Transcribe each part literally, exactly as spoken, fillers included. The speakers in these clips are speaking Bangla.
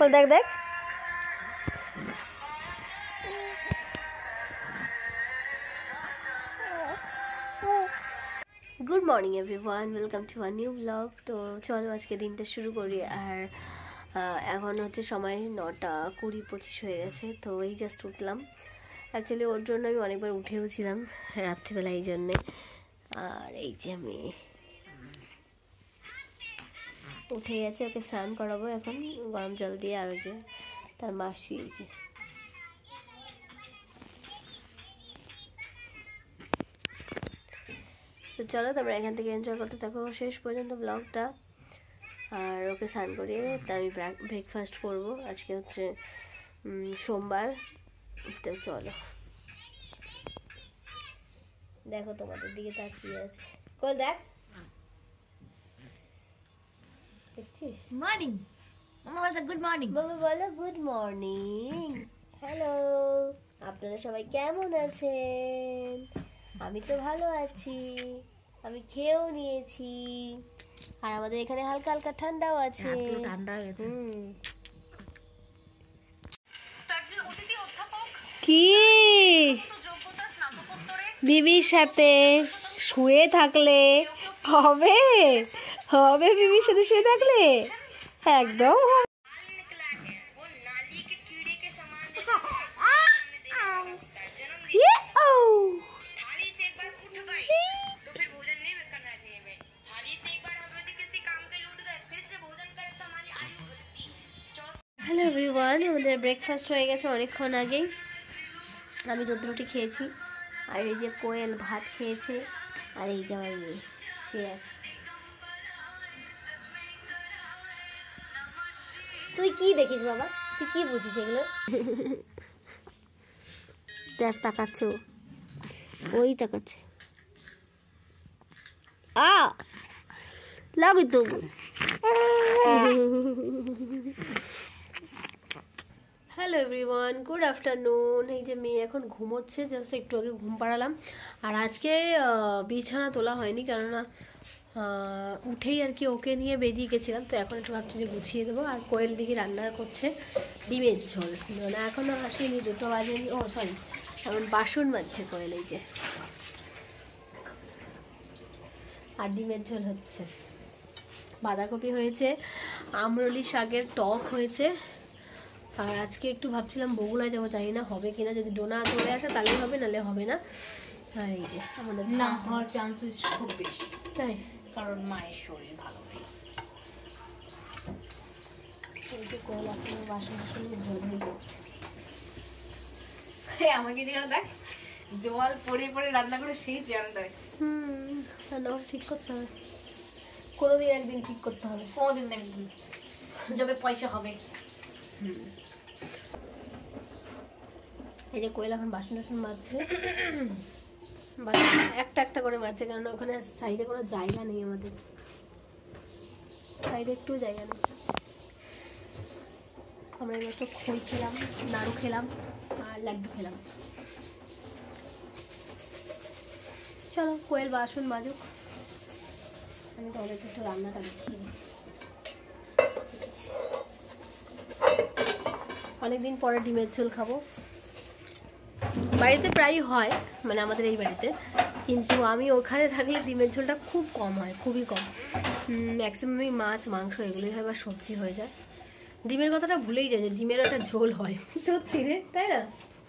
দেখ দেখ good morning everyone, welcome to a new blog. তো চলো আজকে দিনটা শুরু করি। আর এখন হচ্ছে সময় নটা কুড়ি পঁচিশ হয়ে গেছে। তো এই জাস্ট উঠলাম। অ্যাকচুয়ালি ওর জন্য আমি অনেকবার উঠেও ছিলাম রাত্রিবেলা, এই জন্যে। আর এই যে আমি উঠে গেছে, ওকে স্নান করাবো এখন গরম জল দিয়ে। আর ওই যে তার মাসি, এই যে তো চলো তারপরে এখান থেকে এনজয় করতে থাকো শেষ পর্যন্ত ব্লগটা। আর ওকে স্নান করিয়ে তা আমি ব্রেকফাস্ট করব। আজকে হচ্ছে সোমবার। তো চলো দেখো তোমাদের দিকে তাকিয়ে আছে। কই দেখ, দেখছিস? মর্নিং মামা বলো গুড মর্নিং। বাবা বলো গুড মর্নিং। হ্যালো, আপনারা সবাই কেমন আছেন? আমি তো ভালো আছি, আমি খেয়েও নিয়েছি। আর আমাদের এখানে হালকা হালকা ঠান্ডাও আছে। ঠান্ডা হয়ে গেছে। কি বিবির সাথে শুয়ে থাকলে হবে? হবে বিবির সাথে শুয়ে থাকলে একদম। হ্যালো এভরিওয়ান, আমাদের ব্রেকফাস্ট হয়ে গেছে অনেকক্ষণ আগেই। আমি দুধ রুটি খেয়েছি, আর এই যে কোয়েল ভাত খেয়েছে, আর এই যে আমার মেয়ে শুয়ে আছে। তুই কি দেখিস বাবা? তুই কি বুঝিস এগুলো? দেখ তাকাচ্ছে, ও ওই তাকাচ্ছে। আ লাগি তো। Hello everyone, good afternoon. এই যে মেয়ে এখন ঘুমোচ্ছে, জাস্ট একটু আগে ঘুম পাড়ালাম। আর আজকে বিছানা তোলা হয়নি, কেননা উঠেই আর কি ওকে নিয়ে বেরিয়ে গেছিলাম। তো এখন একটু ভাবছি যে গুছিয়ে দেবো। আর কোয়েল দিকে রান্না করছে ডিমের ঝোল, মানে এখনও আসেনি, দুটো বাজেনি। ও সরি, এখন বাসন মাজছে কোয়েল, এই যে। আর ডিমের ঝোল হচ্ছে, বাঁধাকপি হয়েছে, আমরলি শাকের টক হয়েছে। আর আজকে একটু ভাবছিলাম বগুড়ায় যাবো, জানি না হবে কিনা। যদি ডোনা চলে আসে তাহলে হবে, নাহলে হবে না। আর এই যে আমাদের না হওয়ার চান্সেস খুব বেশি, তাই, কারণ মায়ের শরীর ভালো নেই। এই যে কোয়েল এখন বাসন বাসন ধরে করছে। আমাকে যেখানে দেখ জল পরে পরে রান্না করে সেই চেয়ারটা। হুম, রান্না ঠিক করতে হবে, কোনোদিন একদিন ঠিক করতে হবে, কোনোদিন একদিন যবে পয়সা হবে। হুম, এই যে কোয়েল এখন বাসন টাসন মাজছে, বাসন একটা একটা করে মাজছে, কারণ ওখানে সাইডে কোনো জায়গা নেই, আমাদের সাইডে একটু জায়গা নেই। আমরা এবার তো খই খেলাম, নাড়ু খেলাম, আর লাড্ডু খেলাম। চলো কোয়েল বাসন মাজুক, আমি তো ওদেরকে একটু রান্নাটা দেখিয়ে দিই। অনেকদিন পরে ডিমের ঝোল খাবো। বাড়িতে প্রায়ই হয়, মানে আমাদের এই বাড়িতে, কিন্তু আমি ওখানে থাকলে ডিমের ঝোলটা খুব কম হয়, খুবই কম। ম্যাক্সিমামই মাছ মাংস এগুলোই হয়, বা সবজি হয়ে যায়। ডিমের কথাটা ভুলেই যায় যে ডিমেরও একটা ঝোল হয়, সত্যি রে, তাই না?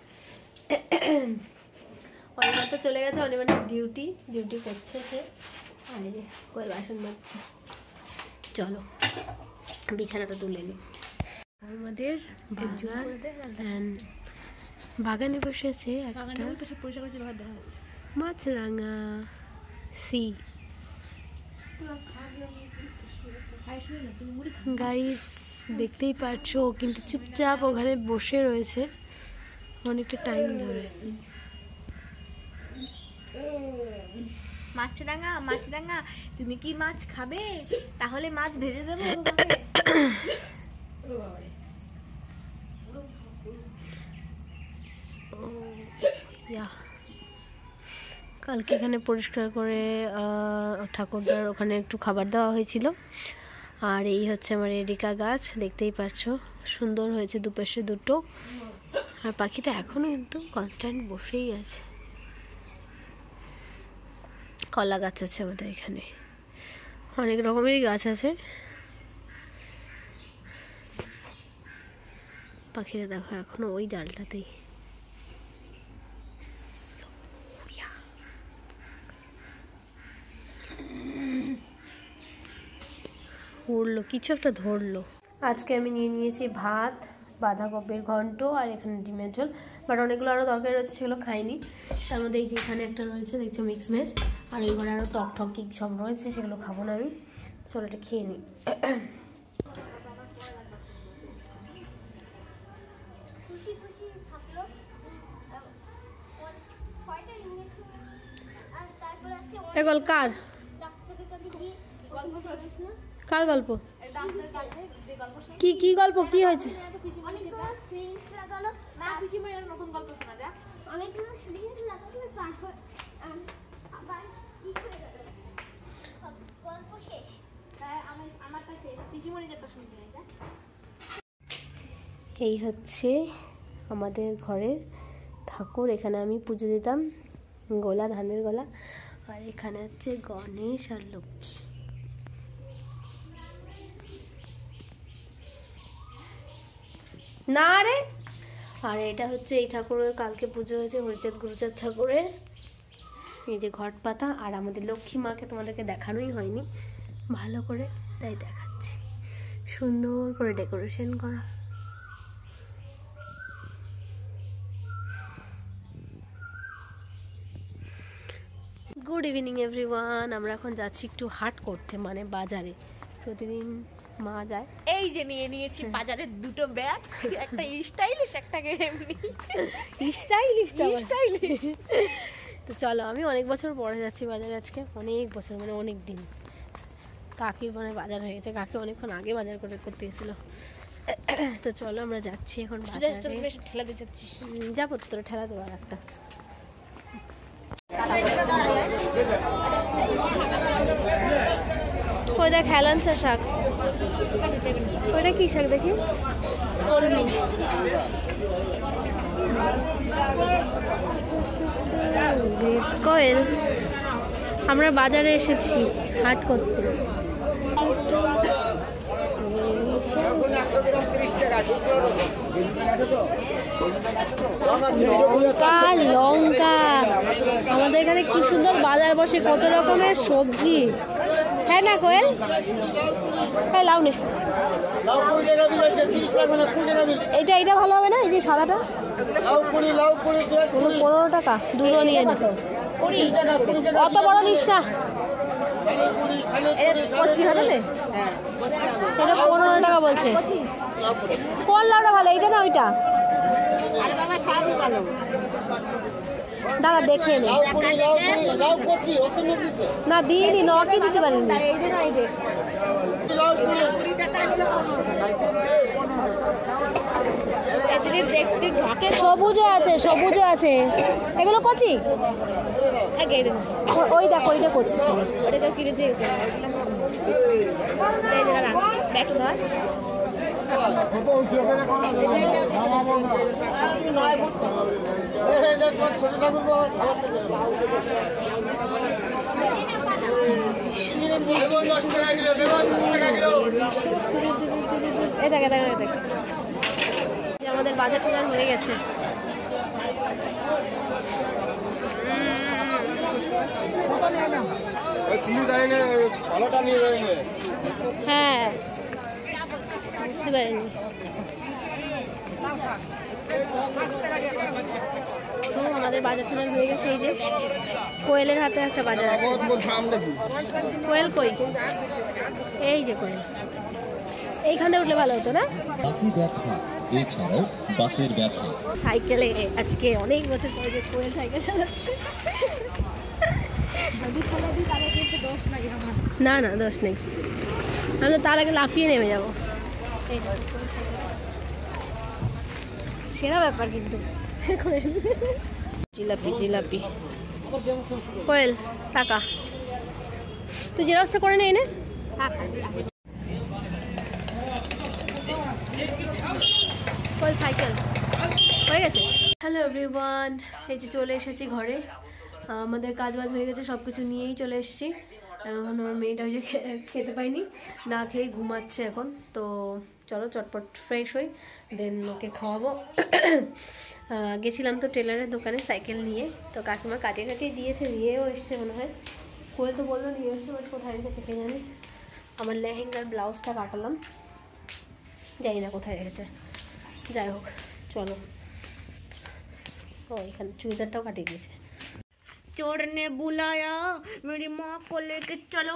অনিমা তো চলে গেছে, অনিমার ডিউটি ডিউটি করছে সে। আর এই যে কোয়েল বাসন মাজছে। চলো বিছানাটা তুলে নিই। আমাদের বাগান, বাগানে বসেছে একটা মাছরাঙা সি। গাইস দেখতেই পাচ্ছো, কিন্তু চুপচাপ ওখানে বসে রয়েছে অনেকটা টাইম ধরে। মাছরাঙা মাছরাঙা, তুমি কি মাছ খাবে? তাহলে মাছ ভেজে দেবো। কালকে এখানে পরিষ্কার করে ঠাকুরদার ওখানে একটু খাবার দেওয়া হয়েছিল। আর এই হচ্ছে আমার এরিকা গাছ, দেখতেই পাচ্ছ সুন্দর হয়েছে দুপাশে দুটো। আর পাখিটা এখনো কিন্তু কনস্ট্যান্ট বসেই আছে। কলা গাছ আছে আমাদের এখানে, অনেক রকমেরই গাছ আছে। পাখিরা দেখো এখনো ওই ডালটাতেই। উড়লো, কিছু একটা ধরলো। আজকে আমি নিয়ে নিয়েছি ভাত, বাঁধাকপির ঘন্ট আর এখানে ডিমের ঝোল। বাট অনেকগুলো আরও তরকারি রয়েছে, সেগুলো খাইনি। তার মধ্যে এই যে এখানে একটা রয়েছে দেখছো মিক্স ভেজ, আর ওই ঘরে আরও টক টক কি সব রয়েছে, সেগুলো খাবো না আমি। চলো এটা খেয়ে নিই। এগুলো কার কার গল্প? কি কি গল্প, কি হয়েছে? এই হচ্ছে আমাদের ঘরের ঠাকুর, এখানে আমি পুজো দিতাম, গোলা, ধানের গোলা। আর এখানে হচ্ছে গণেশ আর লক্ষ্মী। না রে, আর এটা হচ্ছে এই ঠাকুরের কালকে পুজো হয়েছে, হরিচাঁদ গুরুচাঁদ ঠাকুরের। এই যে ঘট পাতা, আর আমাদের লক্ষ্মী মাকে তোমাদেরকে দেখানোই হয়নি ভালো করে, তাই দেখাচ্ছি। সুন্দর করে ডেকোরেশন করা। Good evening everyone. আমরা এখন যাচ্ছি একটু হাট করতে, মানে বাজারে। প্রতিদিন মা যায়। এই যে নিয়ে নিয়েছি বাজারের দুটো ব্যাগ, একটা স্টাইলিশ, একটা এমনি স্টাইলিশ স্টাইলিশ। তো চলো, আমি অনেক বছর পরে যাচ্ছি বাজারে আজকে, অনেক বছর মানে অনেক দিন। কাকির মানে বাজার হয়ে গেছে, কাকি অনেকক্ষণ আগে বাজার করে করতে গেছিল। তো চলো আমরা যাচ্ছি এখন বাজারে। ঠেলা দিয়ে যাচ্ছিস? যাবো তোর ঠেলা দেবো আর একটা। ওই দেখ হেলাঞ্চা শাক, ওইটা কি শাক দেখি? কলমি। কোয়েল, আমরা বাজারে এসেছি হাট করতে। লঙ্কা লঙ্কা আমাদের এখানে কি সুন্দর বাজার বসে, কত রকমের সবজি। হ্যাঁ না কোয়েল, হ্যাঁ লাউ নে। এইটা এইটা ভালো হবে না, এই যে সাদাটা পনেরো টাকা দুটো নিয়ে নি। অত বড় নিস না, এটা পনেরো টাকা বলছে। কোন লাউটা ভালো, এইটা না ওইটা? দাদা দেখে নে। না দিইনি, নটি দিতে পারিনি। সবুজও আছে, সবুজও আছে। এগুলো কচি? ওই দেখো ওইটা কচি ছিল। আমাদের বাজার টাজার হয়ে গেছে। হ্যাঁ বুঝতে পারিনি। তো আমাদের বাজার টাজার হয়ে গেছে। এই যে কোয়েলের হাতে একটা বাজার আছে। কোয়েল কই? এই যে কোয়েল, এইখানে উঠলে ভালো হতো না? এছাড়াও বাতের ব্যথা। সাইকেলে আজকে অনেক বছর পরে যে কোয়েল সাইকেল চালাচ্ছে। না না দোষ নেই, আমি তো তার আগে লাফিয়ে নেমে যাবো। সেরা ব্যাপার কিন্তু। কোয়েল জিলাপি জিলাপি। কোয়েল টাকা তুই যে রাস্তা করে নে এনে। কই সাইকেল হয়ে গেছে। হ্যালো এভরিওয়ান, এই যে চলে এসেছি ঘরে। আমাদের কাজ বাজ হয়ে গেছে, সব কিছু নিয়েই চলে এসেছি। এখন আমার মেয়েটা ওই যে খেতে পাইনি, না খেয়ে ঘুমাচ্ছে এখন। তো চলো চটপট ফ্রেশ হই, দেন ওকে খাওয়াবো। গেছিলাম তো টেলারের দোকানে সাইকেল নিয়ে, তো কাকিমা কাটিয়ে কাটিয়ে দিয়েছে, নিয়েও এসছে মনে হয়। কোয়েল তো বললো নিয়ে এসছে, বাট কোথায় রেখেছে কে জানি। আমার লেহেঙ্গার ব্লাউজটা কাটালাম, জানি না কোথায় রেখেছে। যাই হোক চলো, ও এখানে চুড়িদারটাও কাটিয়ে দিয়েছে। चोर ने बुलाया मेरी माँ को लेके चलो।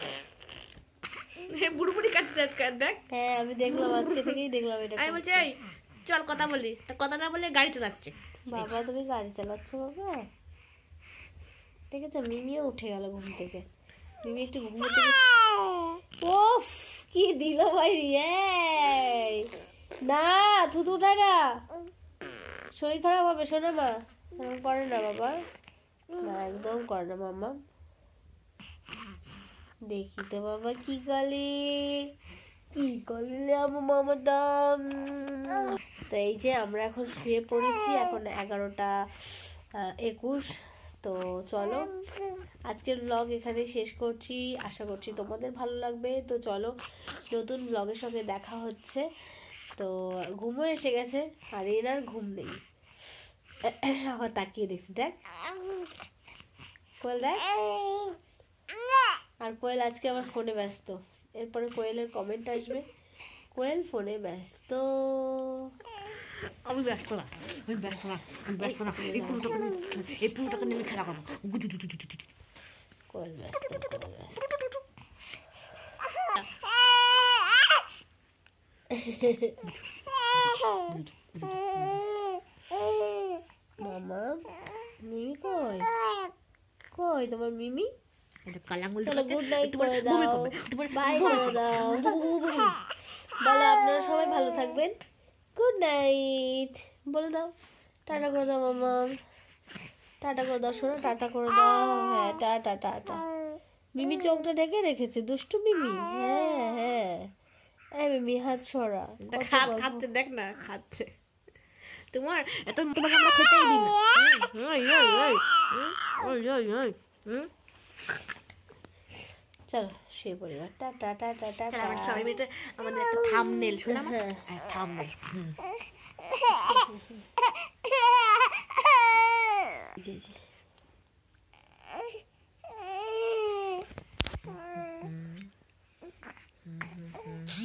বুড়ো বুড়ি কাটতে কাট দেখ। হ্যাঁ আমি দেখলাম, আজকে থেকেই দেখলাম এটা। আমি বলছি এই চল কথা বলি, তা কথা না বলে গাড়ি চালাচ্ছে। বাবা তুমি গাড়ি চালাচ্ছো বাবা? ঠিক আছে, মিমিও উঠে গেল ঘুম থেকে। মিমি একটু ঘুম থেকে ওফ কি দিল ভাই রে, না থুতু না, শরীর খারাপ হবে শোনো মা। করে না বাবা, না একদম করে না মাম্মা। দেখি তো বাবা কি করলে, কি করলে আমার মামাটা। তো এই যে আমরা এখন শুয়ে পড়েছি, এখন এগারোটা একুশ। তো চলো আজকের ব্লগ এখানে শেষ করছি, আশা করছি তোমাদের ভালো লাগবে। তো চলো নতুন ব্লগের সঙ্গে দেখা হচ্ছে। তো ঘুমও এসে গেছে, আর এনার ঘুম নেই। আবার তাকিয়ে দেখছি, দেখ কোয়েল দেখ। আর কোয়েল আজকে আমার ফোনে ব্যস্ত, এরপরে কোয়েলের কমেন্ট আসবে, কোয়েল ফোনে ব্যস্ত। আমি ব্যস্ত না, আমি ব্যস্ত না, আমি ব্যস্ত না। এই পুরোটাকে এই পুরোটাকে নিয়ে খেলা করবো। কোয়েল ব্যস্ত, কোয়েল ব্যস্ত। মামা মিমি কই, কই তোমার মিমি? চলো গুড নাইট করে দাও, বাই করে দাও। বলো আপনারা সবাই ভালো থাকবেন, গুড নাইট বলে দাও, টাটা করে দাও মামা, টাটা করে দাও শোনো, টাটা করে দাও। হ্যাঁ টাটা টাটা। মিমি চোখটা ঢেকে রেখেছে, দুষ্টু মিমি। হ্যাঁ হ্যাঁ, এই মিমি হাত সরা, খাচ্ছে দেখ না, খাচ্ছে। তোমার এত তোমাকে আমরা খেতেই দিই না। চলো শুয়ে পড়িবার, টাটা টাটা টাটা। সবাই মিলে আমাদের একটা থাম্বনেল শুনলাম, হ্যাঁ থাম্বনেল। জি জি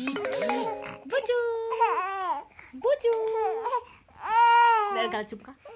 বুঝু বুঝু, গাল চুপকা।